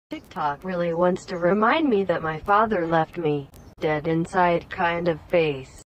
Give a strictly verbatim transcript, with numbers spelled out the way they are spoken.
TikTok really wants to remind me that my father left me dead inside kind of face.